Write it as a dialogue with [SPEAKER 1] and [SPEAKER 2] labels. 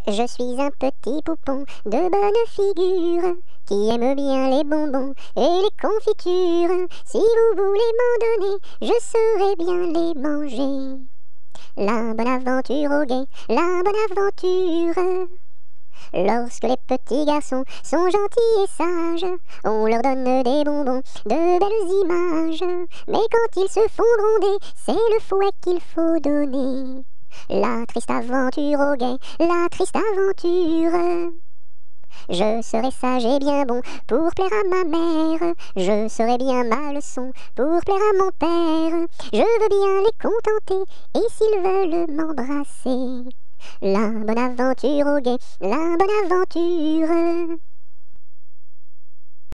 [SPEAKER 1] Je suis un petit poupon de bonne figure qui aime bien les bonbons et les confitures. Si vous voulez m'en donner, je saurai bien les manger. La bonne aventure au guet, la bonne aventure. Lorsque les petits garçons sont gentils et sages, on leur donne des bonbons, de belles images. Mais quand ils se font gronder, c'est le fouet qu'il faut donner. La triste aventure au guet, la triste aventure. Je serai sage et bien bon pour plaire à ma mère. Je serai bien ma leçon pour plaire à mon père. Je veux bien les contenter et s'ils veulent m'embrasser. La bonne aventure au guet, la bonne aventure.